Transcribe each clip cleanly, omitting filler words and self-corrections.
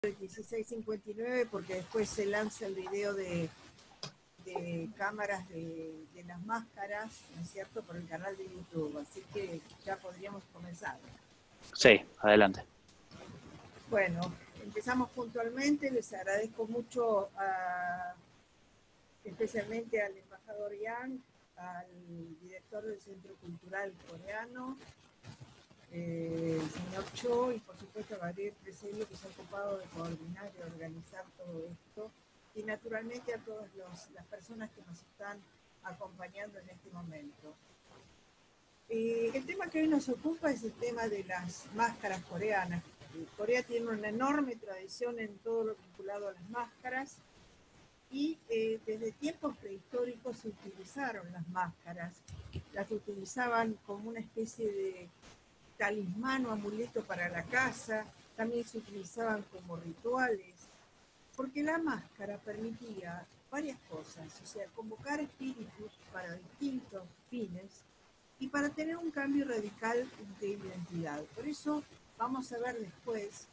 16:59 porque después se lanza el video de cámaras de las máscaras, ¿no es cierto?, por el canal de YouTube, así que ya podríamos comenzar. Sí, adelante. Bueno, empezamos puntualmente, les agradezco mucho especialmente al embajador Yang, al director del Centro Cultural Coreano, el señor Cho, y por supuesto a Gabriel Presello, que se ha ocupado de coordinar y organizar todo esto, y naturalmente a todas las personas que nos están acompañando en este momento. El tema que hoy nos ocupa es el tema de las máscaras coreanas. Corea tiene una enorme tradición en todo lo vinculado a las máscaras, y desde tiempos prehistóricos se utilizaron las máscaras. Las utilizaban como una especie de talismán o amuleto para la casa, también se utilizaban como rituales, porque la máscara permitía varias cosas, o sea, convocar espíritus para distintos fines y para tener un cambio radical de identidad. Por eso vamos a ver después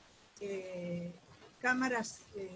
cámaras,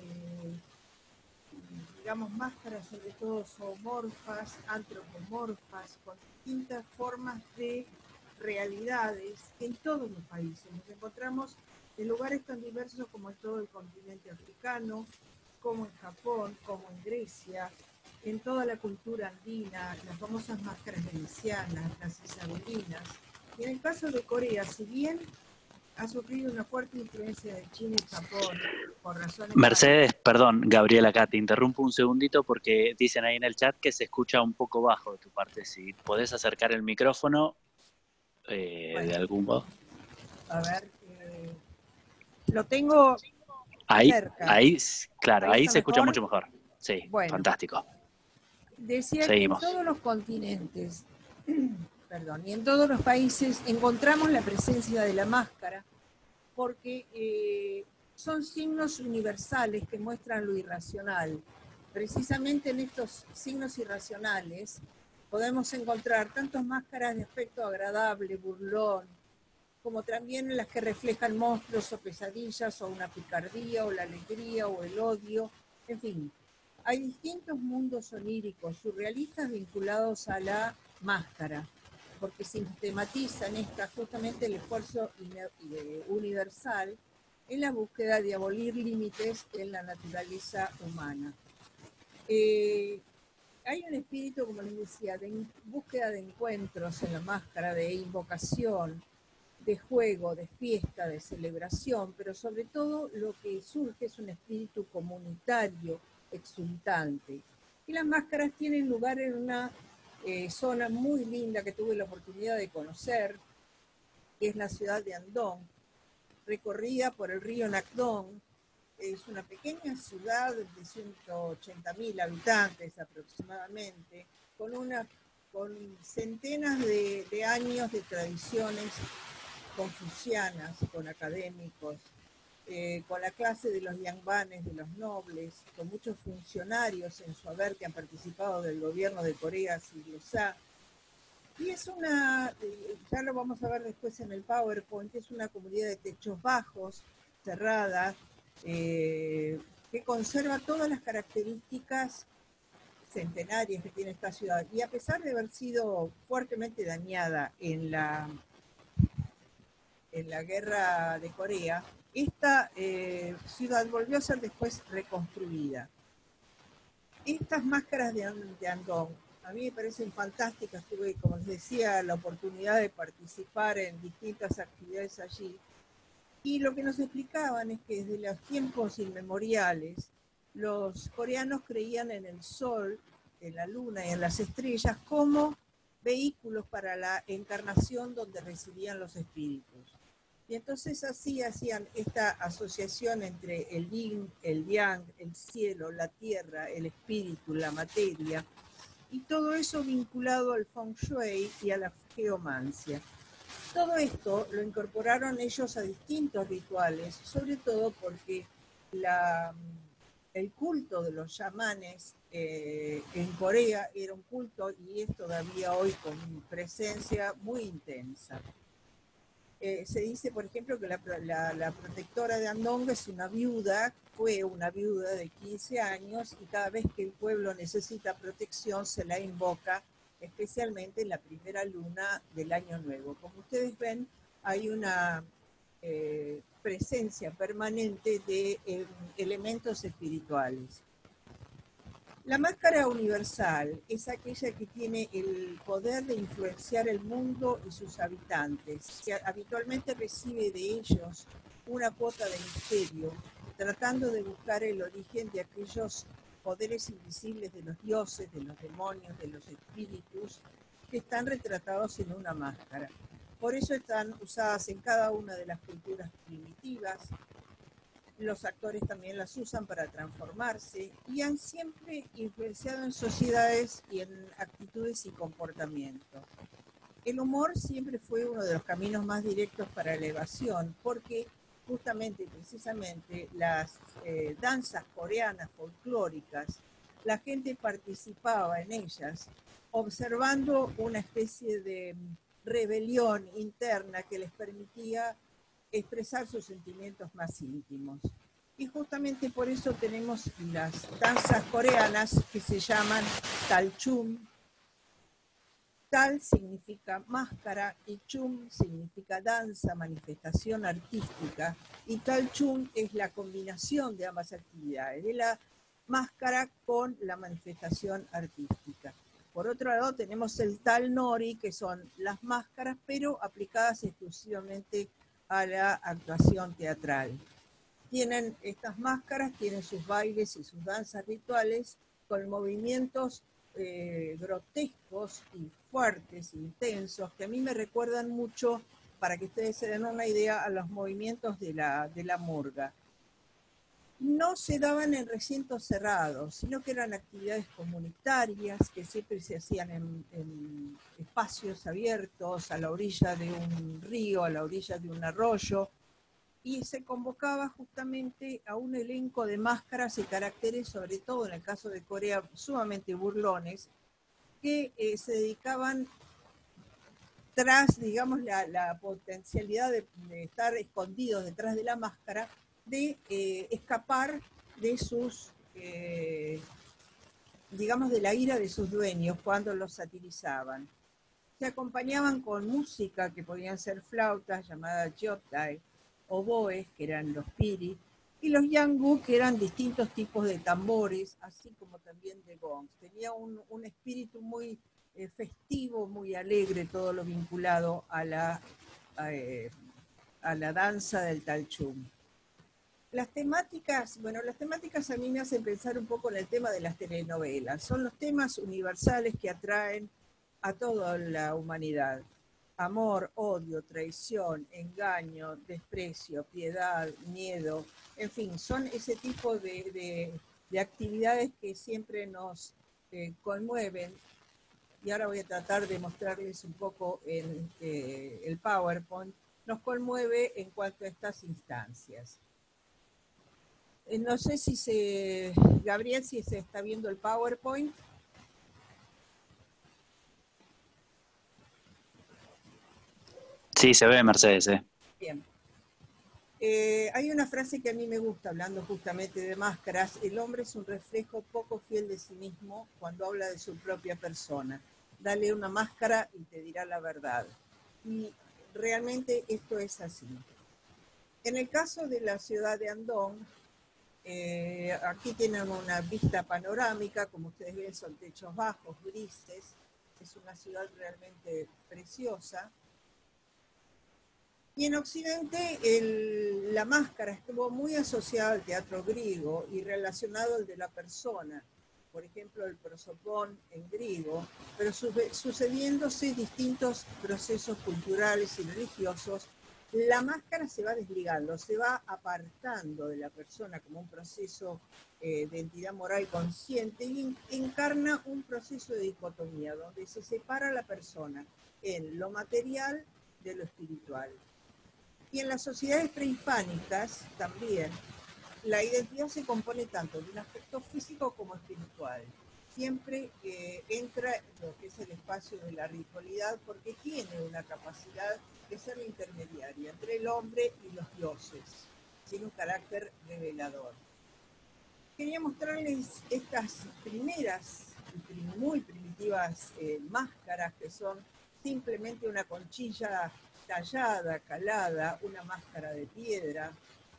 digamos, máscaras sobre todo zoomorfas, antropomorfas, con distintas formas de realidades en todos los países. Nos encontramos en lugares tan diversos como en todo el continente africano, como en Japón, como en Grecia, en toda la cultura andina, las famosas máscaras venecianas, las isabelinas. Y en el caso de Corea, si bien ha sufrido una fuerte influencia de China y Japón, por razones... Mercedes, perdón, Gabriela, acá te interrumpo un segundito porque dicen ahí en el chat que se escucha un poco bajo de tu parte. Si podés acercar el micrófono bueno, de algún modo. A ver, lo tengo Ahí, cerca. ahí, claro, ahí se escucha mejor? mucho mejor. Sí, Bueno, fantástico. decía Seguimos. que en todos los continentes, perdón, y en todos los países encontramos la presencia de la máscara, porque son signos universales que muestran lo irracional. Precisamente en estos signos irracionales podemos encontrar tantas máscaras de aspecto agradable, burlón, como también en las que reflejan monstruos o pesadillas, o una picardía, o la alegría, o el odio, en fin. Hay distintos mundos oníricos, surrealistas vinculados a la máscara, porque sistematizan justamente el esfuerzo universal en la búsqueda de abolir límites en la naturaleza humana. Hay un espíritu, como les decía, de búsqueda de encuentros en la máscara, de invocación, de juego, de fiesta, de celebración, pero sobre todo lo que surge es un espíritu comunitario, exultante. Y las máscaras tienen lugar en una zona muy linda que tuve la oportunidad de conocer, que es la ciudad de Andong, recorrida por el río Nakdong. Es una pequeña ciudad de 180.000 habitantes aproximadamente, con centenas de años de tradiciones confucianas, con académicos, con la clase de los yangbanes, de los nobles, con muchos funcionarios en su haber que han participado del gobierno de Corea siglo A. Y es ya lo vamos a ver después en el PowerPoint, es una comunidad de techos bajos, cerrada, que conserva todas las características centenarias que tiene esta ciudad. Y a pesar de haber sido fuertemente dañada en la guerra de Corea, esta ciudad volvió a ser después reconstruida. Estas máscaras de Andong a mí me parecen fantásticas. Tuve, como les decía, la oportunidad de participar en distintas actividades allí. Y lo que nos explicaban es que desde los tiempos inmemoriales, los coreanos creían en el sol, en la luna y en las estrellas como vehículos para la encarnación donde residían los espíritus. Y entonces así hacían esta asociación entre el yin, el yang, el cielo, la tierra, el espíritu, la materia, y todo eso vinculado al feng shui y a la geomancia. Todo esto lo incorporaron ellos a distintos rituales, sobre todo porque el culto de los chamanes en Corea era un culto, y es todavía hoy, con presencia muy intensa. Se dice, por ejemplo, que la protectora de Andong es una viuda, fue una viuda de 15 años, y cada vez que el pueblo necesita protección se la invoca, especialmente en la primera luna del año nuevo. Como ustedes ven, hay una presencia permanente de elementos espirituales. La máscara universal es aquella que tiene el poder de influenciar el mundo y sus habitantes, que habitualmente recibe de ellos una cuota de misterio, tratando de buscar el origen de aquellos poderes invisibles de los dioses, de los demonios, de los espíritus, que están retratados en una máscara. Por eso están usadas en cada una de las culturas primitivas. Los actores también las usan para transformarse y han siempre influenciado en sociedades y en actitudes y comportamientos. El humor siempre fue uno de los caminos más directos para la evasión, porque justamente, precisamente, las danzas coreanas folclóricas, la gente participaba en ellas, observando una especie de rebelión interna que les permitía expresar sus sentimientos más íntimos. Y justamente por eso tenemos las danzas coreanas que se llaman Talchum. Tal significa máscara y chum significa danza, manifestación artística. Y Talchum es la combinación de ambas actividades, de la máscara con la manifestación artística. Por otro lado tenemos el Tal Nori, que son las máscaras, pero aplicadas exclusivamente a la actuación teatral. Estas máscaras tienen sus bailes y sus danzas rituales con movimientos grotescos y fuertes, intensos, que a mí me recuerdan mucho, para que ustedes se den una idea, a los movimientos de la murga. No se daban en recintos cerrados, sino que eran actividades comunitarias que siempre se hacían en espacios abiertos, a la orilla de un río, a la orilla de un arroyo, y se convocaba justamente a un elenco de máscaras y caracteres, sobre todo en el caso de Corea, sumamente burlones, que se dedicaban tras, digamos, la potencialidad de estar escondidos detrás de la máscara, de escapar de sus, digamos, de la ira de sus dueños cuando los satirizaban. Se acompañaban con música que podían ser flautas llamadas jotdae, oboes, que eran los piri, y los yangu, que eran distintos tipos de tambores, así como también de gongs. Tenía un espíritu muy festivo, muy alegre, todo lo vinculado a la danza del Talchum. Las temáticas a mí me hacen pensar un poco en el tema de las telenovelas. Son los temas universales que atraen a toda la humanidad. Amor, odio, traición, engaño, desprecio, piedad, miedo, en fin, son ese tipo de actividades que siempre nos conmueven. Y ahora voy a tratar de mostrarles un poco en el PowerPoint. Nos conmueve en cuanto a estas instancias. No sé si Gabriel, si se está viendo el PowerPoint. Sí, se ve, Mercedes. Bien. Hay una frase que a mí me gusta, hablando justamente de máscaras: el hombre es un reflejo poco fiel de sí mismo cuando habla de su propia persona. Dale una máscara y te dirá la verdad. Y realmente esto es así. En el caso de la ciudad de Andong, aquí tienen una vista panorámica, como ustedes ven son techos bajos, grises, es una ciudad realmente preciosa. Y en Occidente la máscara estuvo muy asociada al teatro griego y relacionado al de la persona, por ejemplo el prosopón en griego, pero sucediéndose distintos procesos culturales y religiosos, la máscara se va desligando, se va apartando de la persona como un proceso de entidad moral consciente y encarna un proceso de dicotomía, donde se separa la persona en lo material de lo espiritual. Y en las sociedades prehispánicas también la identidad se compone tanto de un aspecto físico como espiritual. siempre entra en lo que es el espacio de la ritualidad porque tiene una capacidad de ser la intermediaria entre el hombre y los dioses, sin un carácter revelador. Quería mostrarles estas primeras, muy primitivas máscaras que son simplemente una conchilla tallada, calada, una máscara de piedra.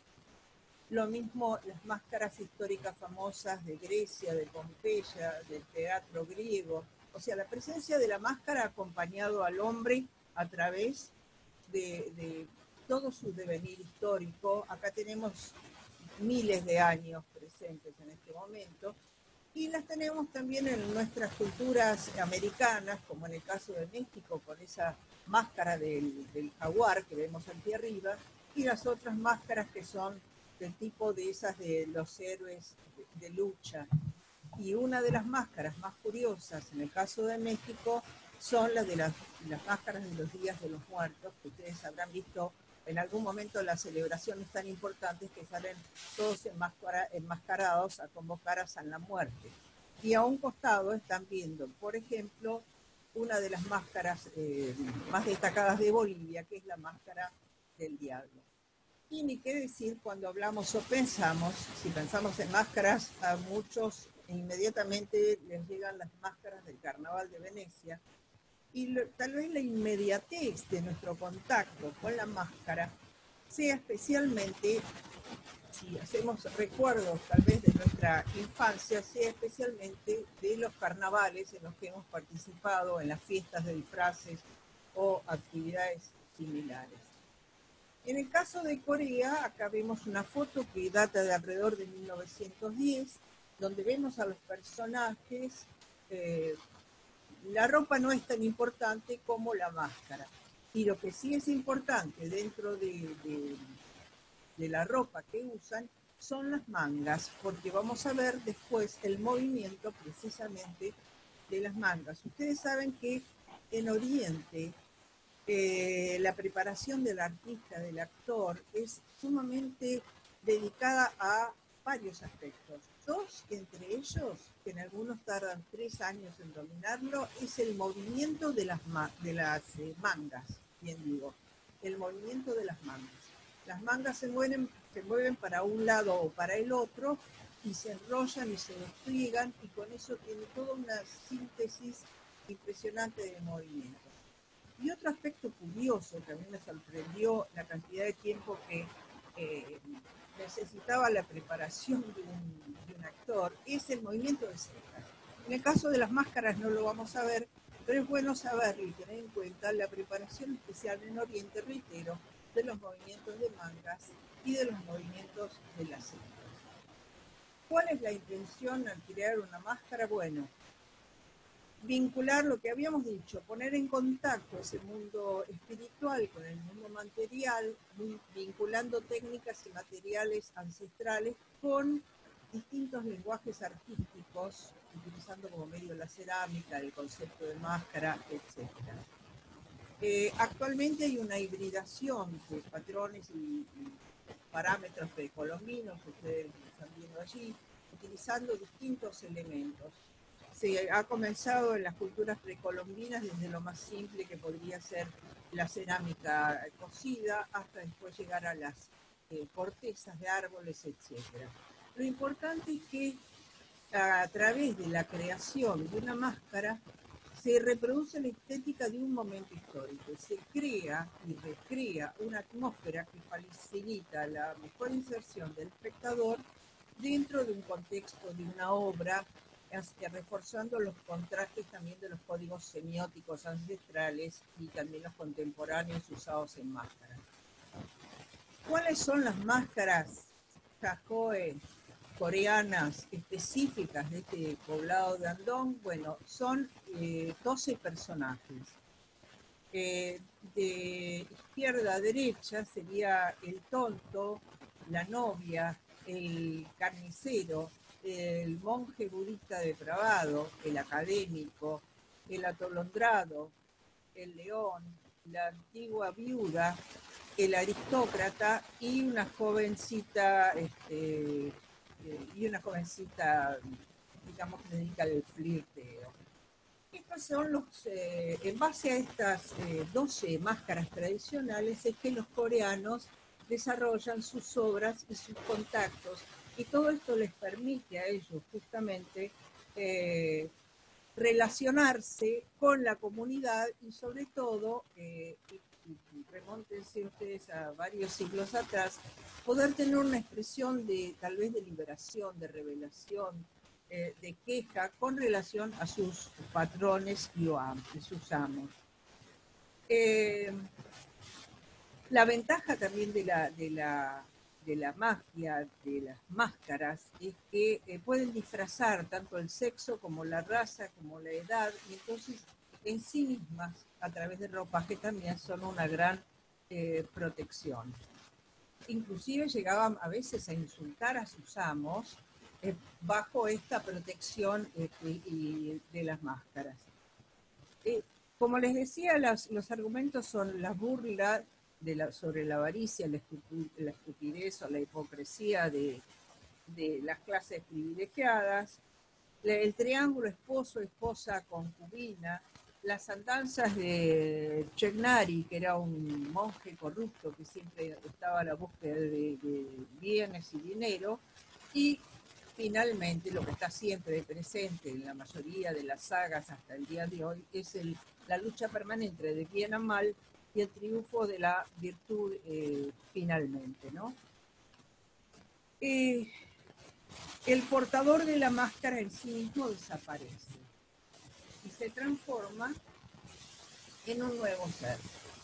Lo mismo las máscaras históricas famosas de Grecia, de Pompeya, del teatro griego. O sea, la presencia de la máscara acompañado al hombre a través de todo su devenir histórico. Acá tenemos miles de años presentes en este momento. Y las tenemos también en nuestras culturas americanas, como en el caso de México, con esa máscara del jaguar que vemos aquí arriba, y las otras máscaras que son del tipo de esas de los héroes de lucha. Y una de las máscaras más curiosas en el caso de México son las de las máscaras de los Días de los Muertos, que ustedes habrán visto en algún momento las celebraciones tan importantes que salen todos enmascarados a convocar a San la Muerte. Y a un costado están viendo, por ejemplo, una de las máscaras más destacadas de Bolivia, que es la máscara del diablo. Y ni qué decir cuando hablamos o pensamos, si pensamos en máscaras, a muchos inmediatamente les llegan las máscaras del Carnaval de Venecia, y tal vez la inmediatez de nuestro contacto con la máscara sea especialmente, si hacemos recuerdos tal vez de nuestra infancia, sea especialmente de los carnavales en los que hemos participado, en las fiestas de disfraces o actividades similares. En el caso de Corea, acá vemos una foto que data de alrededor de 1910, donde vemos a los personajes. La ropa no es tan importante como la máscara. Y lo que sí es importante dentro de la ropa que usan son las mangas, porque vamos a ver después el movimiento precisamente de las mangas. Ustedes saben que en Oriente la preparación del artista, del actor, es sumamente dedicada a varios aspectos. Dos entre ellos, que en algunos tardan 3 años en dominarlo, es el movimiento de las mangas, bien digo, el movimiento de las mangas. Las mangas se mueven para un lado o para el otro y se enrollan y se despliegan, y con eso tiene toda una síntesis impresionante de movimiento. Y otro aspecto curioso que a mí me sorprendió la cantidad de tiempo que necesitaba la preparación de un actor es el movimiento de cejas. En el caso de las máscaras no lo vamos a ver, pero es bueno saberlo y tener en cuenta la preparación especial en Oriente, reitero, de los movimientos de mangas y de los movimientos de las cejas. ¿Cuál es la intención al crear una máscara? Bueno, vincular lo que habíamos dicho, poner en contacto ese mundo espiritual con el mundo material, vinculando técnicas y materiales ancestrales con distintos lenguajes artísticos, utilizando como medio la cerámica, el concepto de máscara, etc. Actualmente hay una hibridación de patrones y parámetros precolombinos, ustedes están viendo allí, utilizando distintos elementos. Se ha comenzado en las culturas precolombinas desde lo más simple que podría ser la cerámica cocida hasta después llegar a las cortezas de árboles, etc. Lo importante es que a través de la creación de una máscara se reproduce la estética de un momento histórico, se crea y recrea una atmósfera que facilita la mejor inserción del espectador dentro de un contexto de una obra, reforzando los contrastes también de los códigos semióticos ancestrales y también los contemporáneos usados en máscaras. ¿Cuáles son las máscaras Hakoe coreanas específicas de este poblado de Andong? Bueno, son 12 personajes. De izquierda a derecha sería el tonto, la novia, el carnicero, el monje budista depravado, el académico, el atolondrado, el león, la antigua viuda, el aristócrata y una jovencita digamos, que se dedica al flirteo. Estos son en base a estas 12 máscaras tradicionales, es que los coreanos desarrollan sus obras y sus contactos, y todo esto les permite a ellos justamente relacionarse con la comunidad y sobre todo, remóntense ustedes a varios siglos atrás, poder tener una expresión de tal vez de liberación, de revelación, de queja con relación a sus patrones y sus amos. La ventaja también de la magia, de las máscaras, es que pueden disfrazar tanto el sexo como la raza, como la edad, y entonces en sí mismas, a través del ropaje, también son una gran protección. Inclusive llegaban a veces a insultar a sus amos bajo esta protección de las máscaras. Como les decía, los argumentos son la burla sobre la avaricia, la estupidez o la hipocresía de las clases privilegiadas, el triángulo esposo, esposa, concubina, las andanzas de Chegnari, que era un monje corrupto que siempre estaba a la búsqueda de bienes y dinero, y finalmente lo que está siempre presente en la mayoría de las sagas hasta el día de hoy es la lucha permanente de bien a mal y el triunfo de la virtud finalmente, ¿no? El portador de la máscara en sí mismo desaparece y se transforma en un nuevo ser.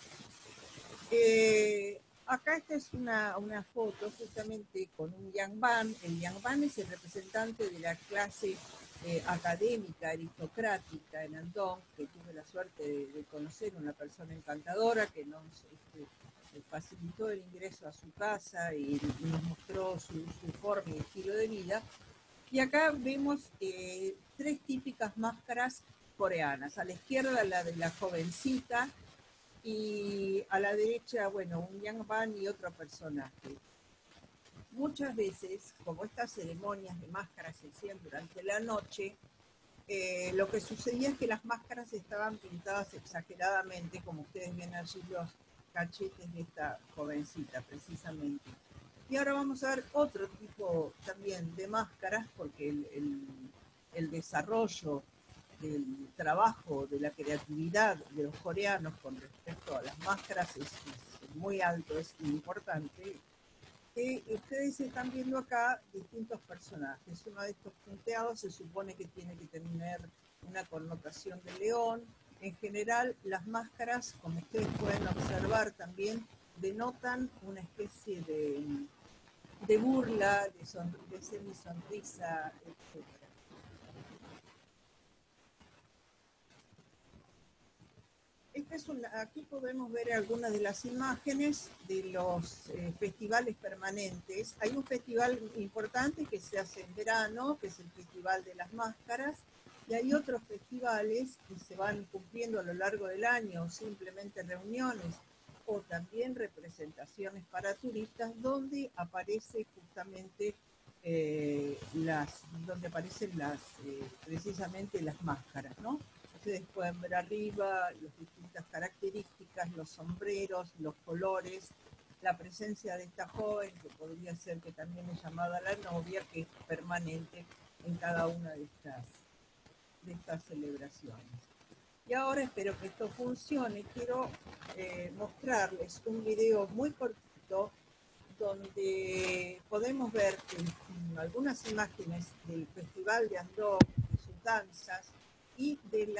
Acá esta es una foto justamente con un Yangban. El Yangban es el representante de la clase académica, aristocrática en Andong, que tuve la suerte de conocer, una persona encantadora que nos facilitó el ingreso a su casa y nos mostró su forma y estilo de vida. Y acá vemos tres típicas máscaras coreanas. A la izquierda la de la jovencita y a la derecha, bueno, un Yangban y otro personaje. Muchas veces, como estas ceremonias de máscaras se hacían durante la noche, lo que sucedía es que las máscaras estaban pintadas exageradamente, como ustedes ven allí los cachetes de esta jovencita, precisamente. Y ahora vamos a ver otro tipo también de máscaras, porque el desarrollo del trabajo, de la creatividad de los coreanos con respecto a las máscaras es muy alto, es importante. Ustedes están viendo acá distintos personajes. Uno de estos punteados se supone que tiene que tener una connotación de león. En general, las máscaras, como ustedes pueden observar también, denotan una especie de burla, de semisonrisa, etc. Aquí podemos ver algunas de las imágenes de los festivales permanentes. Hay un festival importante que se hace en verano, que es el Festival de las Máscaras, y hay otros festivales que se van cumpliendo a lo largo del año, simplemente reuniones o también representaciones para turistas, donde aparece justamente donde aparecen precisamente las máscaras, ¿no? Ustedes pueden ver arriba las distintas características, los sombreros, los colores, la presencia de esta joven, que podría ser que también es llamada la novia, que es permanente en cada una de estas celebraciones. Y ahora espero que esto funcione. Quiero mostrarles un video muy cortito donde podemos ver algunas imágenes del Festival de Andong, de sus danzas, y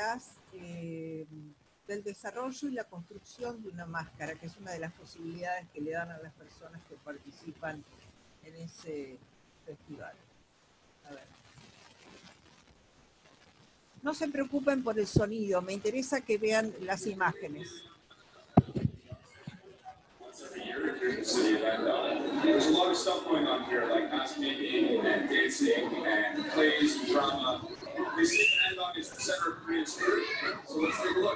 del desarrollo y la construcción de una máscara, que es una de las posibilidades que le dan a las personas que participan en ese festival. A ver. No se preocupen por el sonido, me interesa que vean las imágenes. There's a lot of stuff going on here, like matchmaking and dancing and plays and drama. They say Andong is the center of Korean spirit, so let's take a look.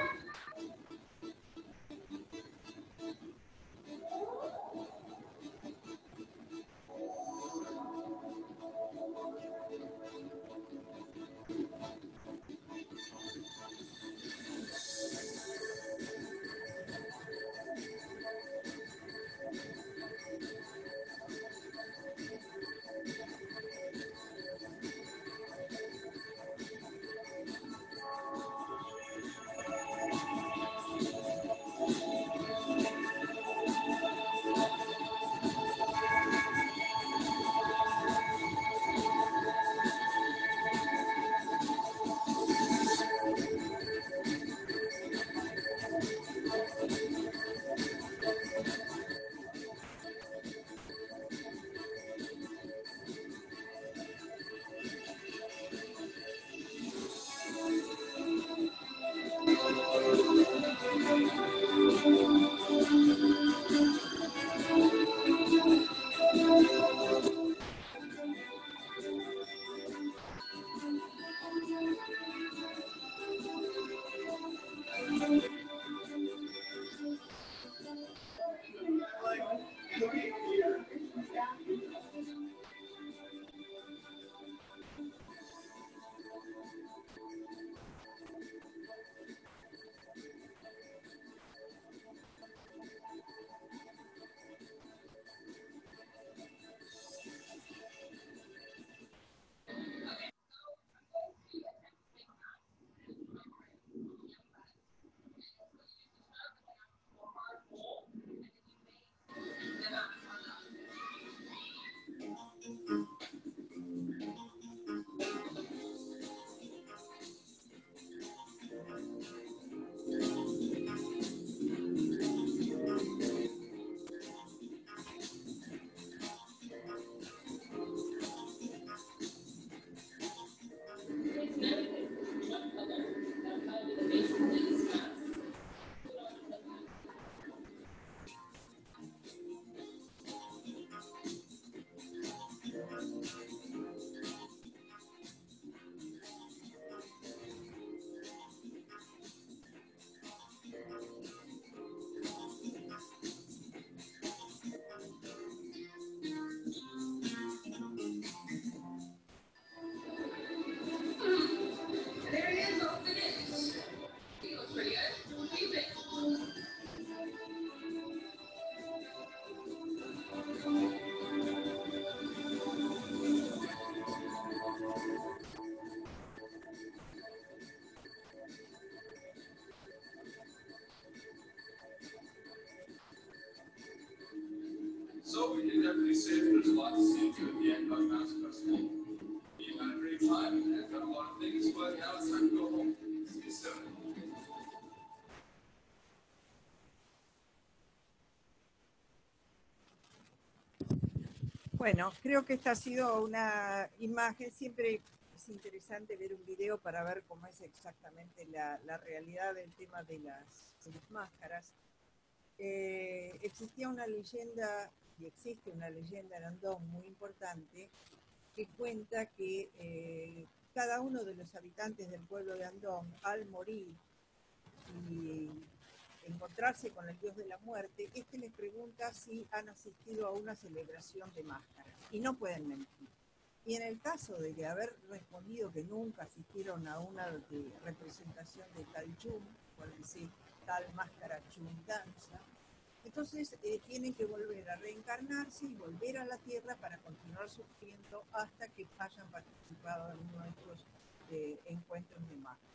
Bueno, creo que esta ha sido una imagen, siempre es interesante ver un video para ver cómo es exactamente la realidad del tema de las máscaras. Existía una leyenda, y existe una leyenda en Andong muy importante, que cuenta que cada uno de los habitantes del pueblo de Andong, al morir y encontrarse con el dios de la muerte, este les pregunta si han asistido a una celebración de máscaras, y no pueden mentir. Y en el caso de que haber respondido que nunca asistieron a una representación de tal chum, por decir tal máscara chum danza, entonces tienen que volver a reencarnarse y volver a la tierra para continuar sufriendo hasta que hayan participado en uno de estos encuentros de máscaras.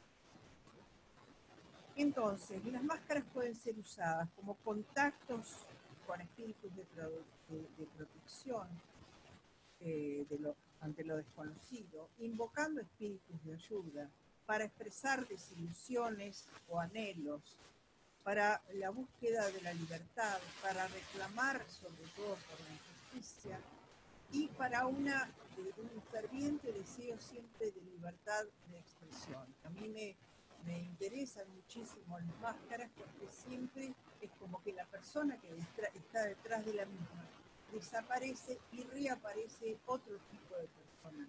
Entonces, las máscaras pueden ser usadas como contactos con espíritus de protección ante lo desconocido, invocando espíritus de ayuda para expresar desilusiones o anhelos, para la búsqueda de la libertad, para reclamar sobre todo por la injusticia y para un ferviente deseo siempre de libertad de expresión. A mí me interesan muchísimo las máscaras porque siempre es como que la persona que está detrás de la misma desaparece y reaparece otro tipo de persona.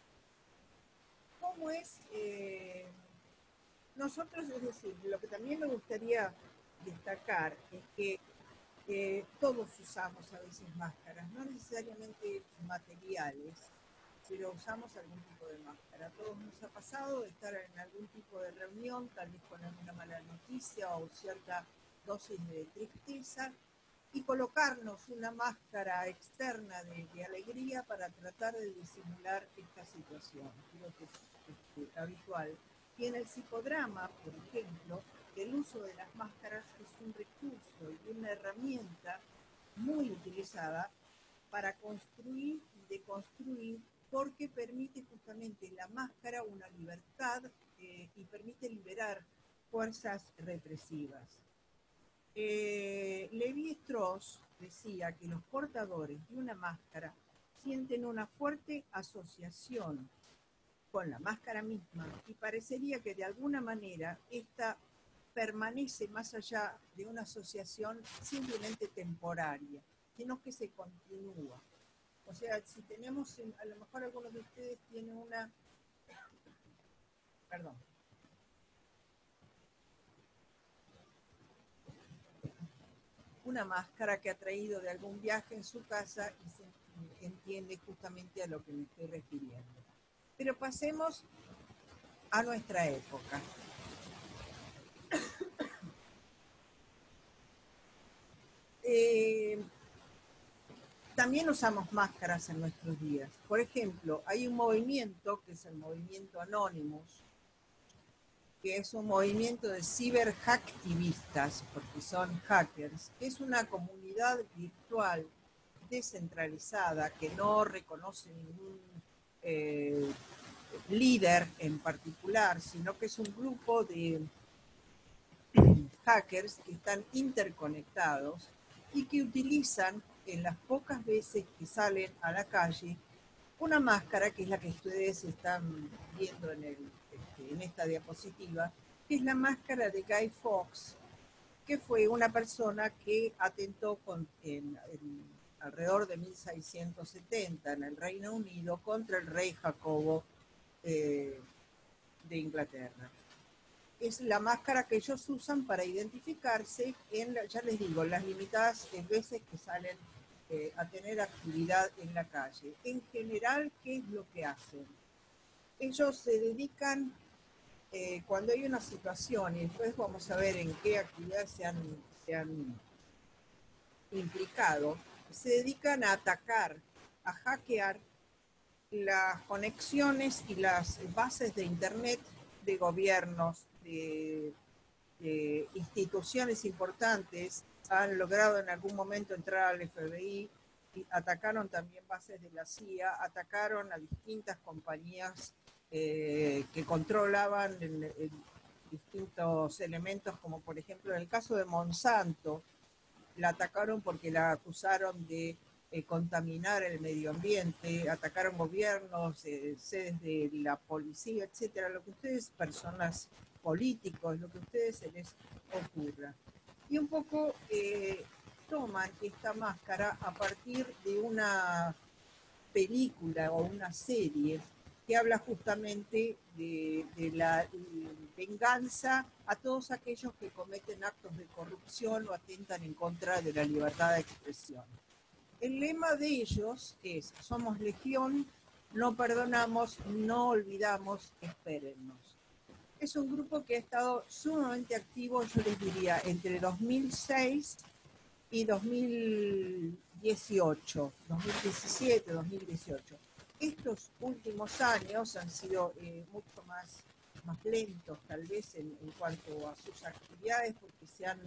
¿Cómo es? Nosotros, es decir, lo que también me gustaría destacar es que todos usamos a veces máscaras, no necesariamente materiales, pero usamos algún tipo de máscara. A todos nos ha pasado de estar en algún tipo de reunión, tal vez con alguna mala noticia o cierta dosis de tristeza, y colocarnos una máscara externa de alegría para tratar de disimular esta situación. Creo que es habitual. Y en el psicodrama, por ejemplo, el uso de las máscaras es un recurso y una herramienta muy utilizada para construir y deconstruir, porque permite justamente la máscara una libertad y permite liberar fuerzas represivas. Lévi-Strauss decía que los portadores de una máscara sienten una fuerte asociación con la máscara misma y parecería que de alguna manera esta permanece más allá de una asociación simplemente temporaria, sino que se continúa. O sea, si tenemos, a lo mejor algunos de ustedes tienen una máscara que ha traído de algún viaje en su casa y se entiende justamente a lo que me estoy refiriendo. Pero pasemos a nuestra época. También usamos máscaras en nuestros días. Por ejemplo, hay un movimiento que es el movimiento Anonymous, que es un movimiento de ciberhacktivistas, porque son hackers, que es una comunidad virtual descentralizada que no reconoce ningún líder en particular, sino que es un grupo de hackers que están interconectados y que utilizan en las pocas veces que salen a la calle una máscara, que es la que ustedes están viendo en esta diapositiva, que es la máscara de Guy Fawkes, que fue una persona que atentó alrededor de 1670 en el Reino Unido contra el rey Jacobo de Inglaterra. Es la máscara que ellos usan para identificarse ya les digo, las limitadas veces que salen a tener actividad en la calle. En general, ¿qué es lo que hacen? Ellos se dedican, cuando hay una situación, y después vamos a ver en qué actividad se han implicado, se dedican a atacar, a hackear las conexiones y las bases de Internet de gobiernos, de instituciones importantes. Han logrado en algún momento entrar al FBI atacaron también bases de la CIA, atacaron a distintas compañías que controlaban en distintos elementos, como por ejemplo en el caso de Monsanto, la atacaron porque la acusaron de contaminar el medio ambiente, atacaron gobiernos, sedes de la policía, etcétera, lo que ustedes, personas políticos, lo que a ustedes se les ocurra. Y un poco toman esta máscara a partir de una película o una serie que habla justamente de la venganza a todos aquellos que cometen actos de corrupción o atentan en contra de la libertad de expresión. El lema de ellos es: somos legión, no perdonamos, no olvidamos, espérennos. Es un grupo que ha estado sumamente activo, yo les diría, entre 2006 y 2018, 2017, 2018. Estos últimos años han sido mucho más lentos, tal vez, en cuanto a sus actividades, porque se han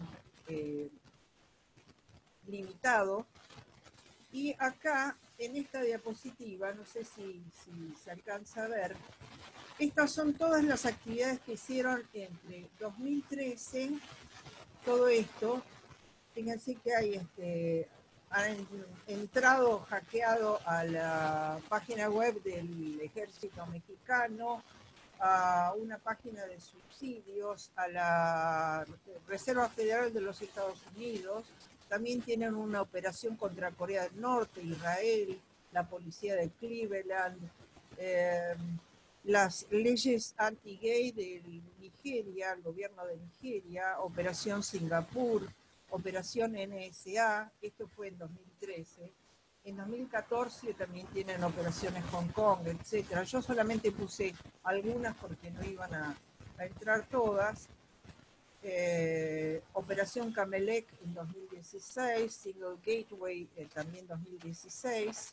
limitado. Y acá, en esta diapositiva, no sé si se alcanza a ver, estas son todas las actividades que hicieron entre 2013, todo esto. Fíjense que han entrado, hackeado a la página web del Ejército Mexicano, a una página de subsidios, a la Reserva Federal de los Estados Unidos. También tienen una operación contra Corea del Norte, Israel, la policía de Cleveland, las leyes anti-gay de Nigeria, el gobierno de Nigeria, Operación Singapur, Operación NSA, esto fue en 2013. En 2014 también tienen operaciones Hong Kong, etc. Yo solamente puse algunas porque no iban a entrar todas. Operación Camelec en 2016, Single Gateway también 2016.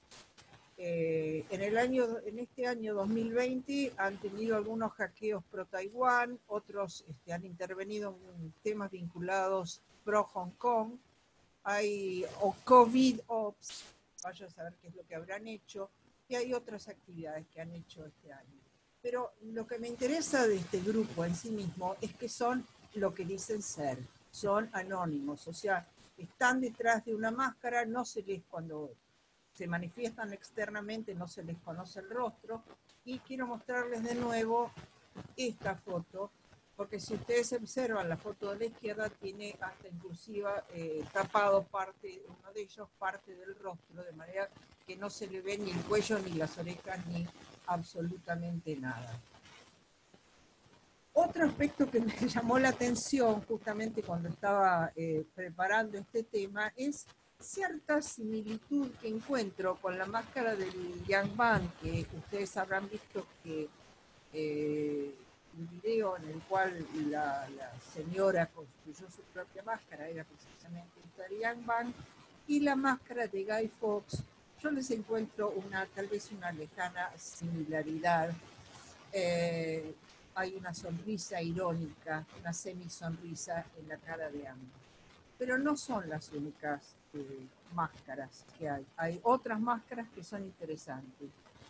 En este año 2020 han tenido algunos hackeos pro Taiwán, otros han intervenido en temas vinculados pro Hong Kong, hay COVID Ops, vaya a saber qué es lo que habrán hecho, y hay otras actividades que han hecho este año. Pero lo que me interesa de este grupo en sí mismo es que son lo que dicen ser, son anónimos, o sea, están detrás de una máscara, no se les, cuando se manifiestan externamente, no se les conoce el rostro, y quiero mostrarles de nuevo esta foto, porque si ustedes observan la foto de la izquierda, tiene hasta inclusive tapado uno de ellos parte del rostro, de manera que no se le ve ni el cuello, ni las orejas, ni absolutamente nada. Otro aspecto que me llamó la atención justamente cuando estaba preparando este tema es cierta similitud que encuentro con la máscara del Yang Ban, que ustedes habrán visto que el video en el cual la señora construyó su propia máscara era precisamente esta de Yang Ban, y la máscara de Guy Fawkes. Yo les encuentro tal vez una lejana similaridad. Hay una sonrisa irónica, una semisonrisa en la cara de ambos. Pero no son las únicas máscaras que hay. Hay otras máscaras que son interesantes.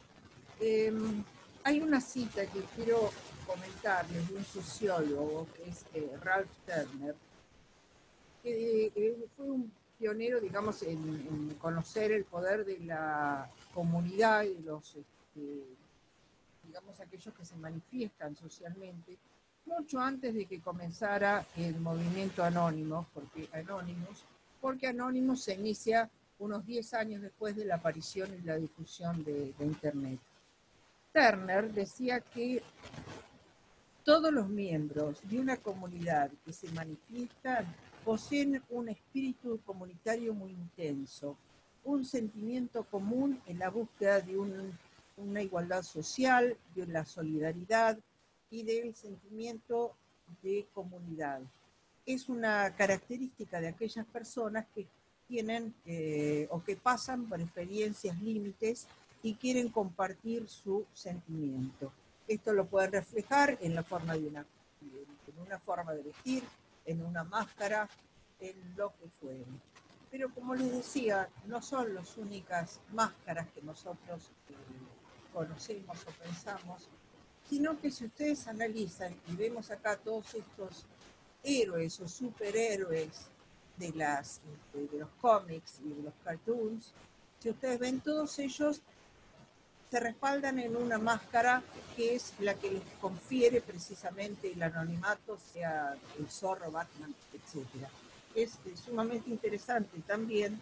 Hay una cita que quiero comentarles de un sociólogo que es Ralph Turner, que fue un pionero, digamos, en conocer el poder de la comunidad y de los digamos, aquellos que se manifiestan socialmente, mucho antes de que comenzara el movimiento Anonymous, porque Anonymous se inicia unos 10 años después de la aparición y la difusión de Internet. Turner decía que todos los miembros de una comunidad que se manifiestan poseen un espíritu comunitario muy intenso, un sentimiento común en la búsqueda de una igualdad social, de la solidaridad y del sentimiento de comunidad. Es una característica de aquellas personas que tienen o que pasan por experiencias límites y quieren compartir su sentimiento. Esto lo pueden reflejar en la forma en una forma de vestir, en una máscara, en lo que fuere. Pero como les decía, no son las únicas máscaras que nosotros conocemos o pensamos, sino que si ustedes analizan y vemos acá todos estos héroes o superhéroes de los cómics y de los cartoons, si ustedes ven, todos ellos se respaldan en una máscara que es la que les confiere precisamente el anonimato, sea el Zorro, Batman, etc. Es sumamente interesante también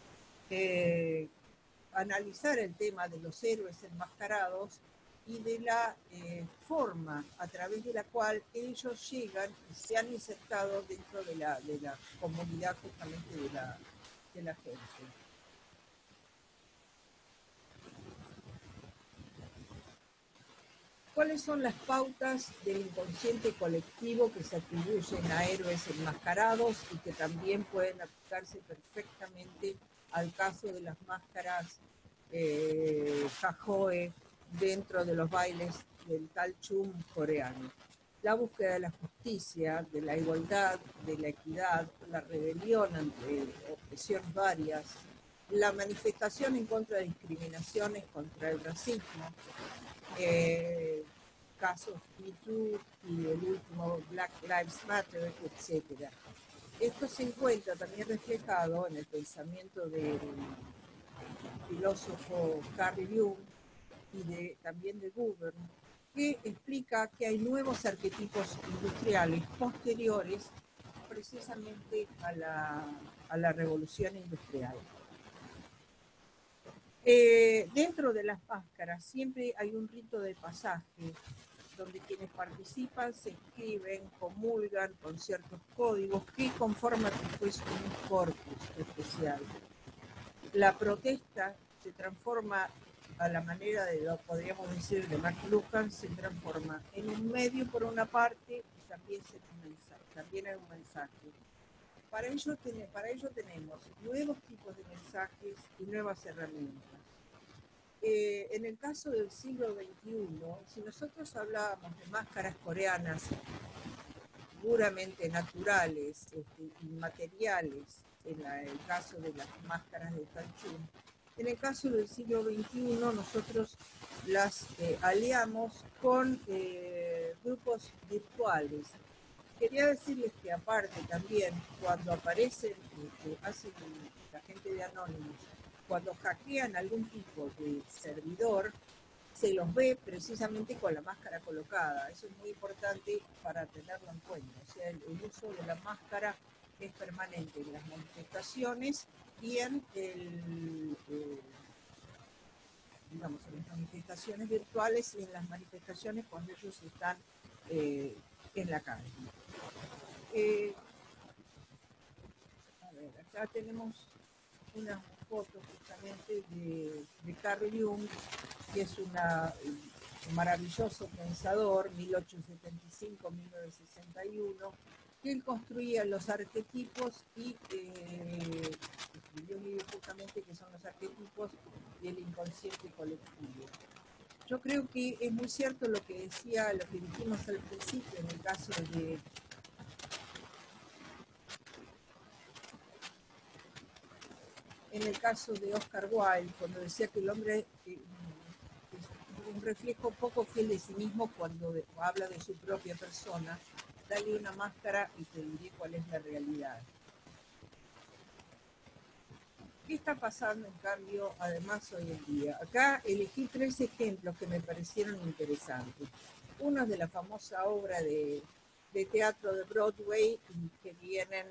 analizar el tema de los héroes enmascarados y de la forma a través de la cual ellos llegan y se han insertado dentro de la comunidad justamente de la gente. ¿Cuáles son las pautas del inconsciente colectivo que se atribuyen a héroes enmascarados y que también pueden aplicarse perfectamente al caso de las máscaras Hajoe dentro de los bailes del tal Chum coreano? La búsqueda de la justicia, de la igualdad, de la equidad, la rebelión ante opresiones varias, la manifestación en contra de discriminaciones, contra el racismo, casos Me Too y el último Black Lives Matter, etc. Esto se encuentra también reflejado en el pensamiento del filósofo Carl Jung y también de Buber, que explica que hay nuevos arquetipos industriales posteriores precisamente a la revolución industrial. Dentro de las máscaras siempre hay un rito de pasaje donde quienes participan se inscriben, comulgan con ciertos códigos que conforman después un corpus especial. La protesta se transforma a la manera de, lo podríamos decir, de McLuhan, se transforma en un medio por una parte y también hay un mensaje. Para ello tenemos nuevos tipos de mensajes y nuevas herramientas. En el caso del siglo XXI, si nosotros hablábamos de máscaras coreanas puramente naturales, inmateriales, en el caso de las máscaras de Tanchun, en el caso del siglo XXI nosotros las aliamos con grupos virtuales. Quería decirles que aparte también, cuando aparecen, hacen la gente de Anonymous, cuando hackean algún tipo de servidor, se los ve precisamente con la máscara colocada. Eso es muy importante para tenerlo en cuenta. O sea, el uso de la máscara es permanente en las manifestaciones y en digamos, en las manifestaciones virtuales y en las manifestaciones cuando ellos están en la calle. A ver, acá tenemos una foto justamente de Carl Jung, que es un maravilloso pensador, 1875-1961, que él construía los arquetipos y escribió un libro justamente que son los arquetipos y el inconsciente colectivo. Yo creo que es muy cierto lo que decía, lo que dijimos al principio en el caso de Oscar Wilde, cuando decía que el hombre es un reflejo poco fiel de sí mismo cuando habla de su propia persona. Dale una máscara y te diré cuál es la realidad. ¿Qué está pasando, en cambio, además hoy en día? Acá elegí 3 ejemplos que me parecieron interesantes. Uno es de la famosa obra de teatro de Broadway, que vienen,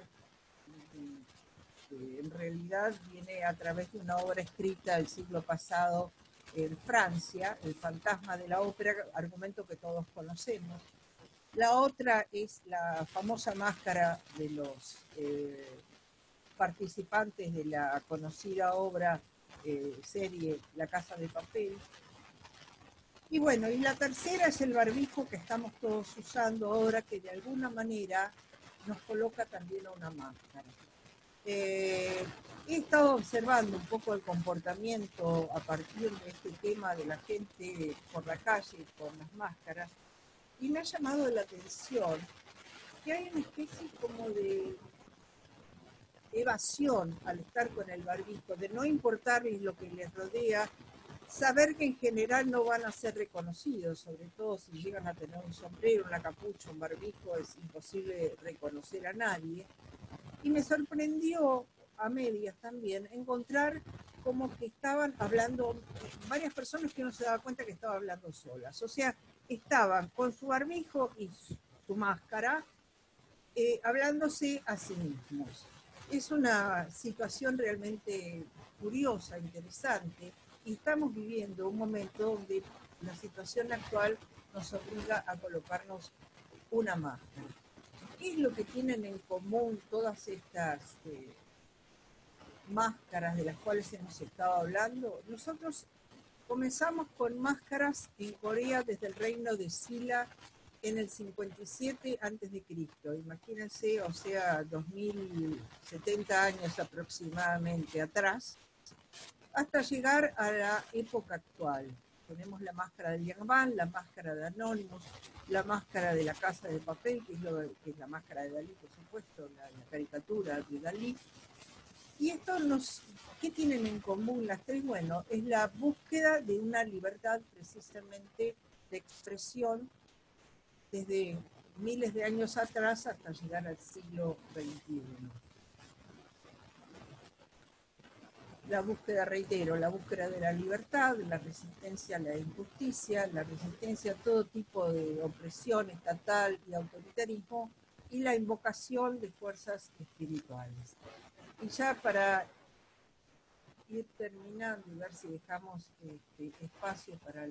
en realidad viene a través de una obra escrita del siglo pasado en Francia, El fantasma de la ópera, argumento que todos conocemos. La otra es la famosa máscara de los participantes de la conocida obra serie La Casa de Papel. Y bueno, y la tercera es el barbijo que estamos todos usando ahora, que de alguna manera nos coloca también a una máscara. He estado observando un poco el comportamiento a partir de este tema de la gente por la calle con las máscaras, y me ha llamado la atención que hay una especie como de evasión al estar con el barbijo, de no importarles lo que les rodea, saber que en general no van a ser reconocidos, sobre todo si llegan a tener un sombrero, una capucha, un barbijo, es imposible reconocer a nadie. Y me sorprendió, a medias también, encontrar como que estaban hablando, varias personas que no se daban cuenta que estaban hablando solas. O sea, estaban con su barbijo y su máscara, hablándose a sí mismos. Es una situación realmente curiosa, interesante, y estamos viviendo un momento donde la situación actual nos obliga a colocarnos una máscara. ¿Qué es lo que tienen en común todas estas máscaras de las cuales hemos estado hablando? Nosotros comenzamos con máscaras en Corea desde el reino de Silla en el 57 a.C. Imagínense, o sea, 2070 años aproximadamente atrás, hasta llegar a la época actual. Tenemos la máscara de Yanban, la máscara de Anonymous, la máscara de la Casa de Papel, que es la máscara de Dalí, por supuesto, la caricatura de Dalí. Y esto ¿qué tienen en común las tres? Bueno, es la búsqueda de una libertad precisamente de expresión desde miles de años atrás hasta llegar al siglo XXI. La búsqueda, reitero, la búsqueda de la libertad, la resistencia a la injusticia, la resistencia a todo tipo de opresión estatal y autoritarismo, y la invocación de fuerzas espirituales. Y ya para ir terminando y ver si dejamos espacio para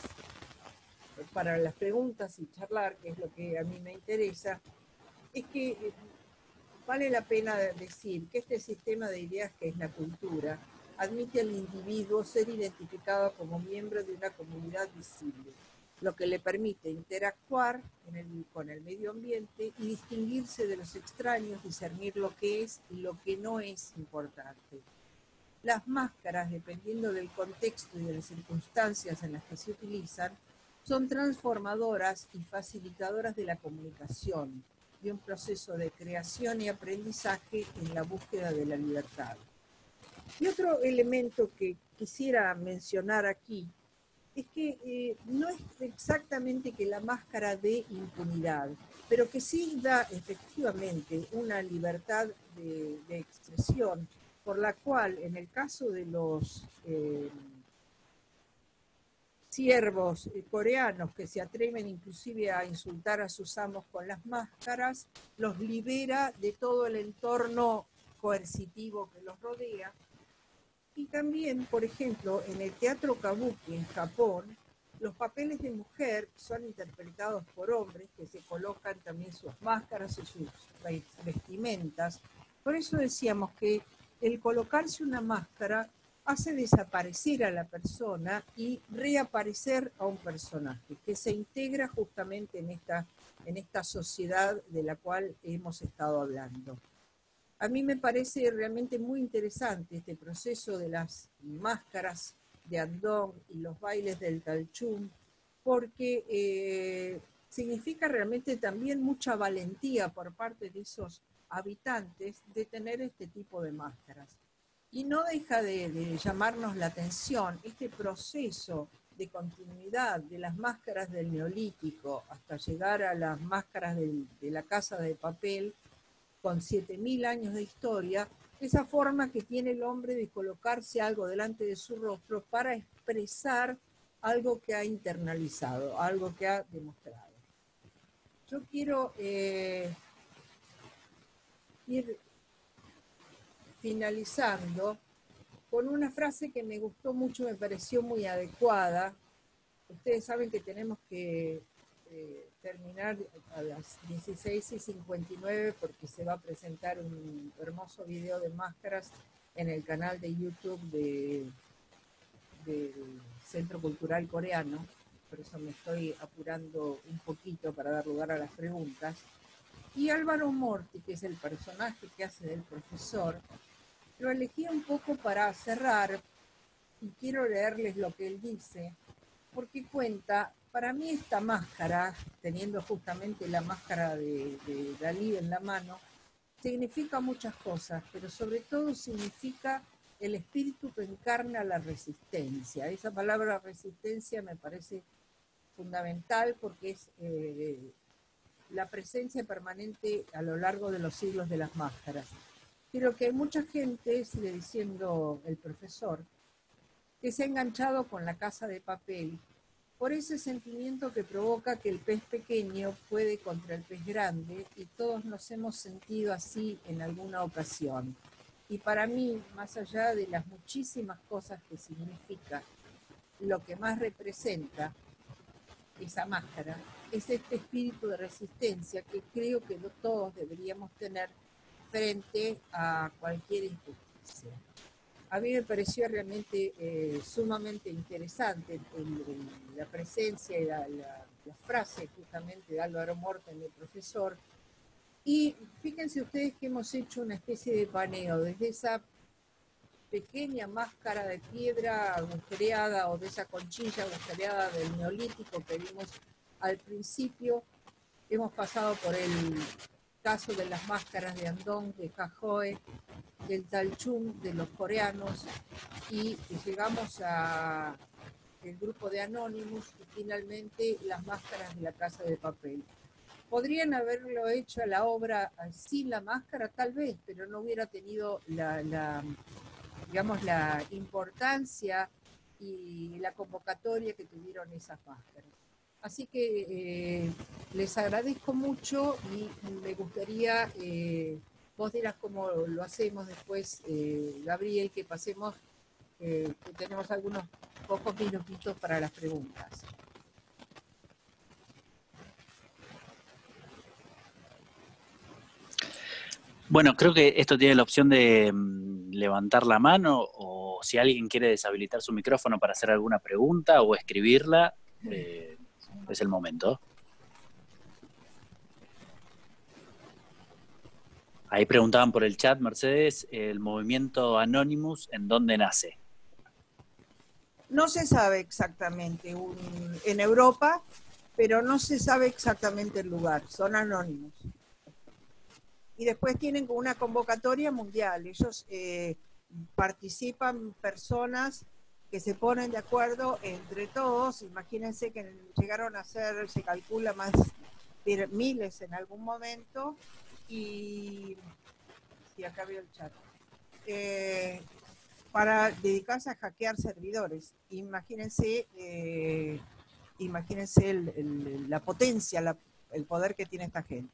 las preguntas y charlar, que es lo que a mí me interesa, es que vale la pena decir que este sistema de ideas que es la cultura admite al individuo ser identificado como miembro de una comunidad visible, lo que le permite interactuar con el medio ambiente y distinguirse de los extraños, discernir lo que es y lo que no es importante. Las máscaras, dependiendo del contexto y de las circunstancias en las que se utilizan, son transformadoras y facilitadoras de la comunicación, de un proceso de creación y aprendizaje en la búsqueda de la libertad. Y otro elemento que quisiera mencionar aquí es que no es exactamente que la máscara dé impunidad, pero que sí da efectivamente una libertad de expresión, por la cual en el caso de los siervos coreanos que se atreven inclusive a insultar a sus amos con las máscaras, los libera de todo el entorno coercitivo que los rodea. Y también, por ejemplo, en el teatro kabuki en Japón, los papeles de mujer son interpretados por hombres que se colocan también sus máscaras y sus vestimentas. Por eso decíamos que el colocarse una máscara hace desaparecer a la persona y reaparecer a un personaje que se integra justamente en esta sociedad de la cual hemos estado hablando. A mí me parece realmente muy interesante este proceso de las máscaras de Andong y los bailes del Talchum, porque significa realmente también mucha valentía por parte de esos habitantes de tener este tipo de máscaras. Y no deja de llamarnos la atención este proceso de continuidad de las máscaras del Neolítico hasta llegar a las máscaras de la Casa de Papel, con 7.000 años de historia, esa forma que tiene el hombre de colocarse algo delante de su rostro para expresar algo que ha internalizado, algo que ha demostrado. Yo quiero ir finalizando con una frase que me gustó mucho, me pareció muy adecuada. Ustedes saben que tenemos que terminar a las 16:59 porque se va a presentar un hermoso video de máscaras en el canal de YouTube del Centro Cultural Coreano. Por eso me estoy apurando un poquito para dar lugar a las preguntas. Y Álvaro Morti, que es el personaje que hace del profesor, lo elegí un poco para cerrar y quiero leerles lo que él dice, porque cuenta, para mí esta máscara, teniendo justamente la máscara de Dalí en la mano, significa muchas cosas, pero sobre todo significa el espíritu que encarna la resistencia. Esa palabra resistencia me parece fundamental porque es la presencia permanente a lo largo de los siglos de las máscaras. Creo que hay mucha gente, sigue diciendo el profesor, que se ha enganchado con La Casa de Papel por ese sentimiento que provoca que el pez pequeño puede contra el pez grande, y todos nos hemos sentido así en alguna ocasión. Y para mí, más allá de las muchísimas cosas que significa, lo que más representa esa máscara es este espíritu de resistencia que creo que todos deberíamos tener frente a cualquier injusticia. A mí me pareció realmente sumamente interesante la presencia y la frase justamente de Álvaro Morten, el profesor. Y fíjense ustedes que hemos hecho una especie de paneo desde esa pequeña máscara de piedra agujereada o de esa conchilla agujereada del neolítico que vimos al principio. Hemos pasado por el caso de las máscaras de Andong, de Cajoe, del Talchum, de los coreanos, y llegamos a el grupo de Anonymous y finalmente las máscaras de La Casa de Papel. Podrían haberlo hecho a la obra sin la máscara, tal vez, pero no hubiera tenido digamos, la importancia y la convocatoria que tuvieron esas máscaras. Así que les agradezco mucho y me gustaría, vos dirás cómo lo hacemos después, Gabriel, que pasemos, que tenemos algunos pocos minutitos para las preguntas. Bueno, creo que esto tiene la opción de levantar la mano, o si alguien quiere deshabilitar su micrófono para hacer alguna pregunta o escribirla, es el momento. Ahí preguntaban por el chat, Mercedes, el movimiento Anonymous, ¿en dónde nace? No se sabe exactamente, en Europa, pero no se sabe exactamente el lugar, son anónimos. Y después tienen una convocatoria mundial, ellos participan personas que se ponen de acuerdo entre todos. Imagínense que llegaron a ser, se calcula, más de miles en algún momento, y sí, acá veo el chat, para dedicarse a hackear servidores. Imagínense, la potencia, el poder que tiene esta gente.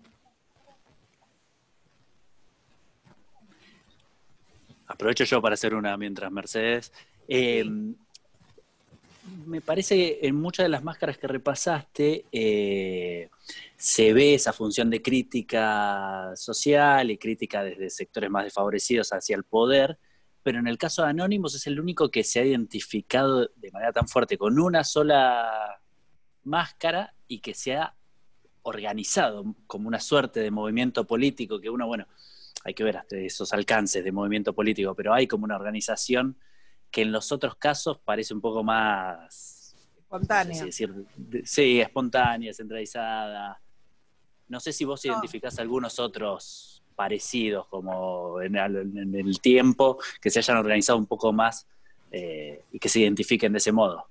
Aprovecho yo para hacer una mientras, Mercedes. Sí. Me parece que en muchas de las máscaras que repasaste se ve esa función de crítica social y crítica desde sectores más desfavorecidos hacia el poder, pero en el caso de Anonymous es el único que se ha identificado de manera tan fuerte con una sola máscara y que se ha organizado como una suerte de movimiento político que uno, bueno, hay que ver hasta esos alcances de movimiento político, pero hay como una organización que en los otros casos parece un poco más espontánea. No sé si decir, sí, espontánea, centralizada. No sé si vos identificás algunos otros parecidos, como en el tiempo, que se hayan organizado un poco más y que se identifiquen de ese modo.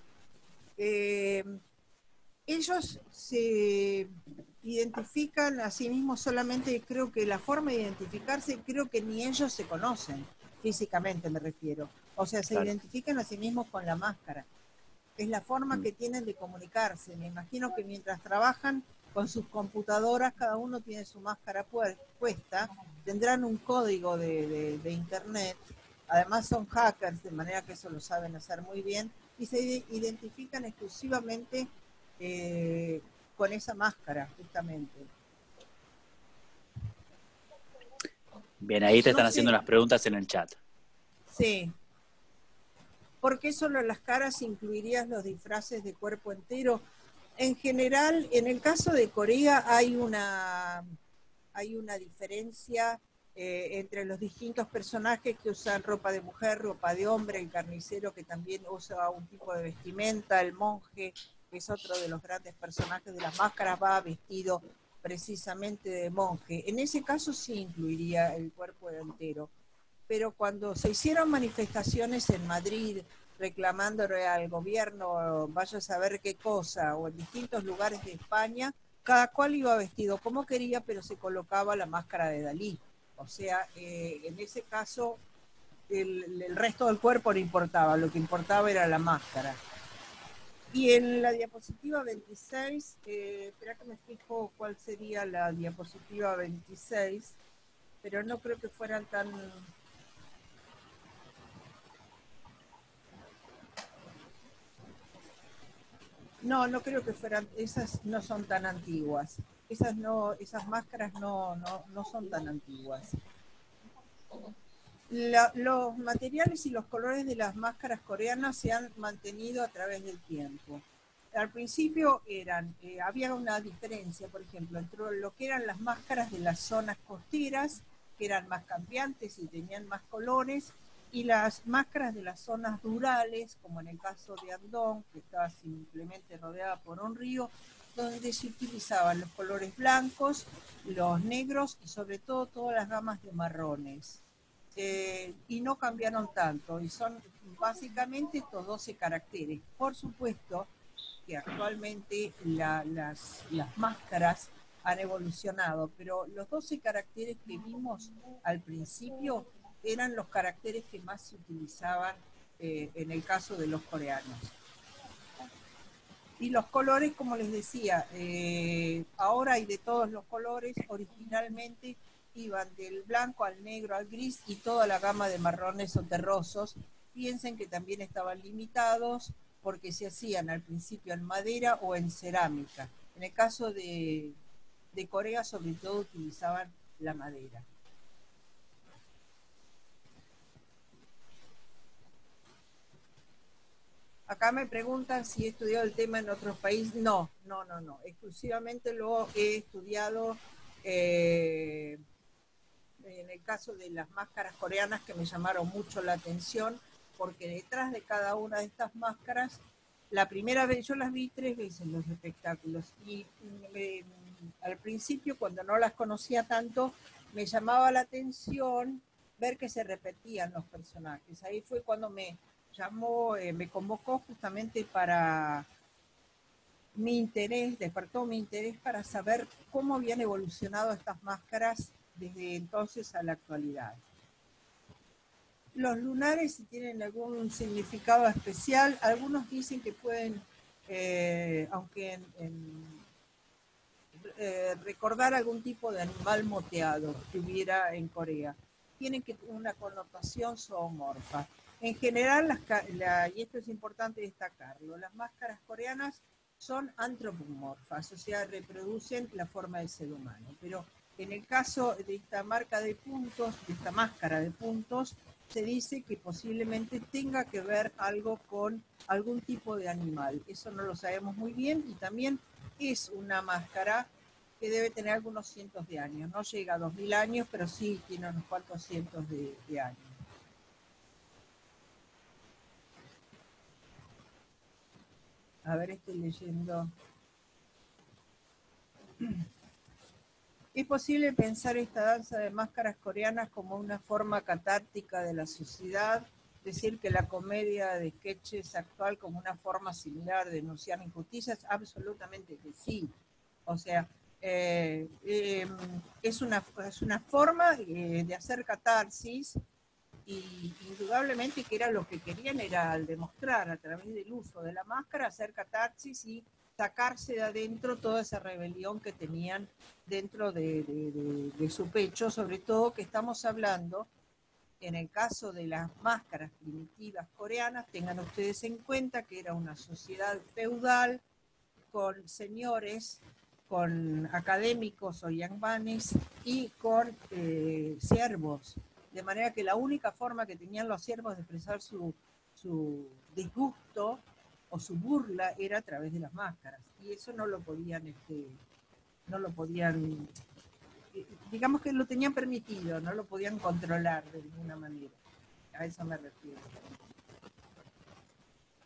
Ellos se identifican a sí mismos solamente, creo que la forma de identificarse, creo que ni ellos se conocen, físicamente me refiero. O sea, se identifican a sí mismos con la máscara. Es la forma que tienen de comunicarse. Me imagino que mientras trabajan con sus computadoras, cada uno tiene su máscara puesta, tendrán un código de internet, además son hackers, de manera que eso lo saben hacer muy bien, y se identifican exclusivamente con esa máscara, justamente. Bien, ahí te están haciendo unas preguntas en el chat. Sí. ¿Por qué solo las caras incluirías los disfraces de cuerpo entero? En general, en el caso de Corea hay una diferencia entre los distintos personajes que usan ropa de mujer, ropa de hombre, el carnicero que también usa un tipo de vestimenta, el monje, que es otro de los grandes personajes de las máscaras, va vestido precisamente de monje. En ese caso sí incluiría el cuerpo entero. Pero cuando se hicieron manifestaciones en Madrid reclamándole al gobierno, vaya a saber qué cosa, o en distintos lugares de España, cada cual iba vestido como quería, pero se colocaba la máscara de Dalí. O sea, en ese caso, el resto del cuerpo no importaba, lo que importaba era la máscara. Y en la diapositiva 26, espera que me fijo cuál sería la diapositiva 26, pero no creo que fueran tan... No, no creo que fueran, esas no son tan antiguas. Esas no, esas máscaras no son tan antiguas. Los materiales y los colores de las máscaras coreanas se han mantenido a través del tiempo. Al principio había una diferencia, por ejemplo, entre lo que eran las máscaras de las zonas costeras, que eran más cambiantes y tenían más colores, y las máscaras de las zonas rurales, como en el caso de Andong, que estaba simplemente rodeada por un río, donde se utilizaban los colores blancos, los negros y sobre todo todas las gamas de marrones. Y no cambiaron tanto, y son básicamente estos 12 caracteres. Por supuesto que actualmente las máscaras han evolucionado, pero los 12 caracteres que vimos al principio eran los caracteres que más se utilizaban en el caso de los coreanos. Y los colores, como les decía, ahora hay de todos los colores. Originalmente iban del blanco al negro al gris y toda la gama de marrones o terrosos. Piensen que también estaban limitados porque se hacían al principio en madera o en cerámica. En el caso de Corea, sobre todo, utilizaban la madera. Acá me preguntan si he estudiado el tema en otros países. No. Exclusivamente lo he estudiado en el caso de las máscaras coreanas, que me llamaron mucho la atención, porque detrás de cada una de estas máscaras, la primera vez, yo las vi 3 veces en los espectáculos, y al principio, cuando no las conocía tanto, me llamaba la atención ver que se repetían los personajes. Ahí fue cuando me convocó justamente para despertó mi interés para saber cómo habían evolucionado estas máscaras desde entonces a la actualidad. Los lunares, si tienen algún significado especial, algunos dicen que pueden, aunque recordar algún tipo de animal moteado que hubiera en Corea. Tienen una connotación zoomorfa. En general, y esto es importante destacarlo, las máscaras coreanas son antropomorfas, o sea, reproducen la forma del ser humano. Pero en el caso de esta marca de puntos, de esta máscara de puntos, se dice que posiblemente tenga que ver algo con algún tipo de animal. Eso no lo sabemos muy bien, y también es una máscara que debe tener algunos cientos de años. No llega a 2000 años, pero sí tiene unos cuantos cientos de años. A ver, estoy leyendo. Es posible pensar esta danza de máscaras coreanas como una forma catártica de la sociedad, decir que la comedia de sketches actual como una forma similar de denunciar injusticias, absolutamente que sí. O sea, es una forma de hacer catarsis, y indudablemente que era lo que querían, era al demostrar a través del uso de la máscara, hacer catarsis y sacarse de adentro toda esa rebelión que tenían dentro de su pecho, sobre todo que estamos hablando, en el caso de las máscaras primitivas coreanas, tengan ustedes en cuenta que era una sociedad feudal con señores, con académicos o yangbanes y con siervos. De manera que la única forma que tenían los siervos de expresar su disgusto o su burla era a través de las máscaras. Y eso no lo podían, digamos que lo tenían permitido, no lo podían controlar de ninguna manera. A eso me refiero.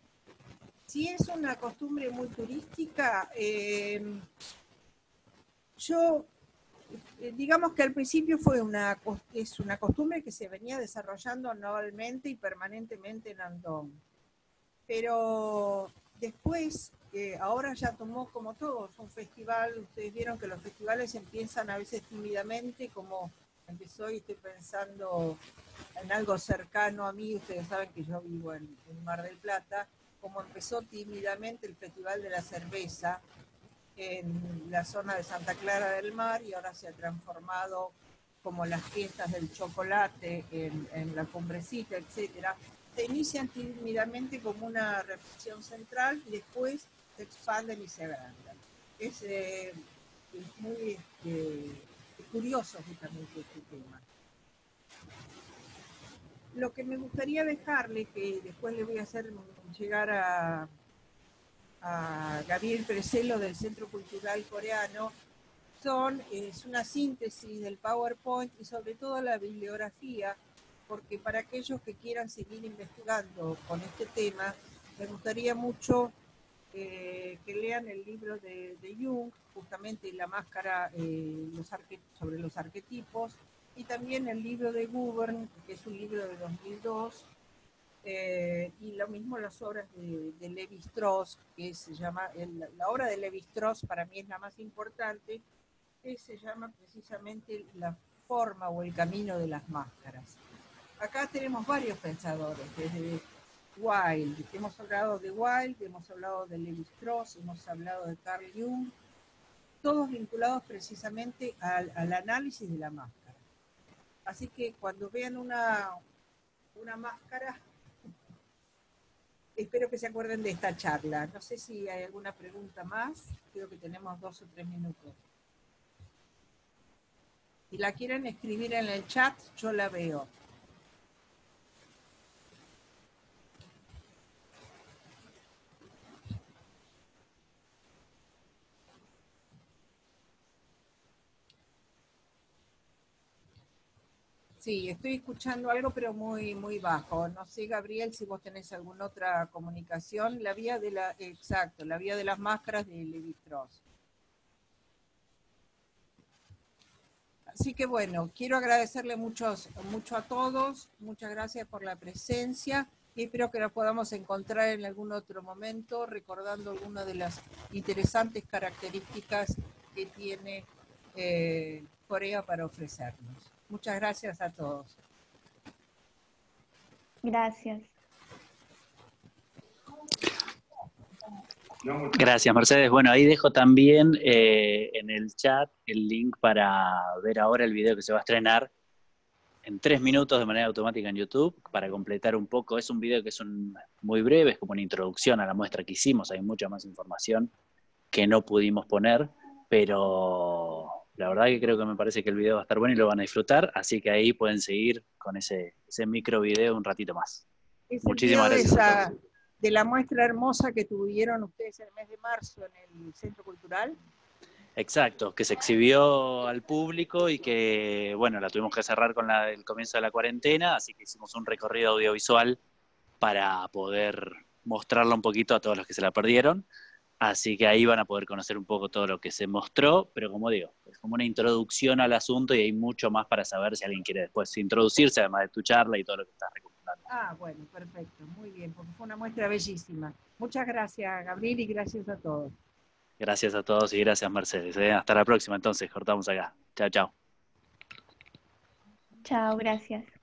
Si es una costumbre muy turística, yo, digamos que al principio es una costumbre que se venía desarrollando anualmente y permanentemente en Andong. Pero después, ahora ya tomó como todo, es un festival, ustedes vieron que los festivales empiezan a veces tímidamente, como empezó y estoy pensando en algo cercano a mí, ustedes saben que yo vivo en Mar del Plata, como empezó tímidamente el Festival de la Cerveza en la zona de Santa Clara del Mar y ahora se ha transformado como las fiestas del chocolate en la Cumbrecita, etcétera. Se inician tímidamente como una reflexión central y después se expanden y se agrandan. Es muy curioso justamente este tema. Lo que me gustaría dejarle, que después le voy a hacer llegar a Gabriel Preselo del Centro Cultural Coreano, es una síntesis del PowerPoint y sobre todo la bibliografía, porque para aquellos que quieran seguir investigando con este tema, me gustaría mucho que lean el libro de Jung, justamente La máscara, sobre los arquetipos, y también el libro de Gubern, que es un libro de 2002, y lo mismo las obras de Lévi-Strauss, que se llama, la obra de Lévi-Strauss para mí es la más importante, que se llama precisamente La forma o el camino de las máscaras. Acá tenemos varios pensadores, desde Wilde, hemos hablado de Wilde, hemos hablado de Lévi-Strauss, hemos hablado de Carl Jung, todos vinculados precisamente al análisis de la máscara. Así que cuando vean una máscara, espero que se acuerden de esta charla. No sé si hay alguna pregunta más, creo que tenemos 2 o 3 minutos. Si la quieren escribir en el chat, yo la veo. Sí, estoy escuchando algo, pero muy, muy bajo. No sé, Gabriel, si vos tenés alguna otra comunicación. Exacto, la vía de las máscaras de Lévi-Strauss. Así que bueno, quiero agradecerle mucho a todos. Muchas gracias por la presencia. Y espero que nos podamos encontrar en algún otro momento, recordando algunas de las interesantes características que tiene Corea para ofrecernos. Muchas gracias a todos. Gracias. Gracias, Mercedes. Bueno, ahí dejo también en el chat el link para ver ahora el video que se va a estrenar en 3 minutos de manera automática en YouTube, para completar un poco. Es un video que es muy breve, es como una introducción a la muestra que hicimos, hay mucha más información que no pudimos poner, pero la verdad que creo que me parece que el video va a estar bueno y lo van a disfrutar, así que ahí pueden seguir con ese micro video un ratito más. Muchísimas gracias. De la muestra hermosa que tuvieron ustedes en el mes de marzo en el Centro Cultural. Exacto, que se exhibió al público y que, bueno, la tuvimos que cerrar con el comienzo de la cuarentena, así que hicimos un recorrido audiovisual para poder mostrarla un poquito a todos los que se la perdieron. Así que ahí van a poder conocer un poco todo lo que se mostró, pero como digo, es como una introducción al asunto y hay mucho más para saber si alguien quiere después introducirse, además de tu charla y todo lo que estás recomendando. Ah, bueno, perfecto, muy bien, porque fue una muestra bellísima. Muchas gracias, Gabriel, y gracias a todos. Gracias a todos y gracias, Mercedes. Hasta la próxima, entonces, cortamos acá. Chao, chao. Chao, gracias.